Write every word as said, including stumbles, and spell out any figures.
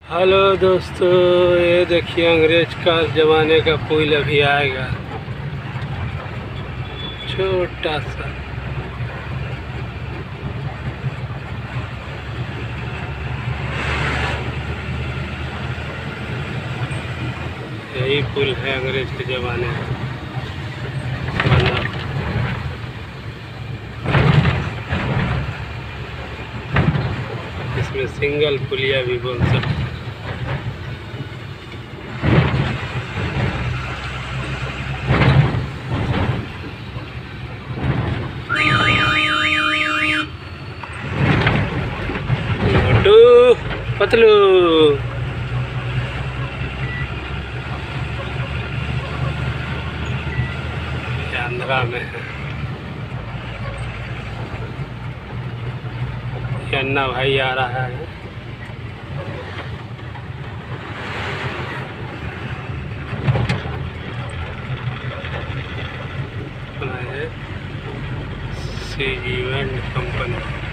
Hello दोस्तों, ये देखिए अंग्रेज का ज़माने का पुल अभी आएगा, छोटा सा। यही पुल है अंग्रेज के ज़माने का बना। इसमें सिंगल पुलिया भी बोल सकते हैं। मोटू पतलू आंध्रा में है। अन्ना भाई आ रहा है। C event company.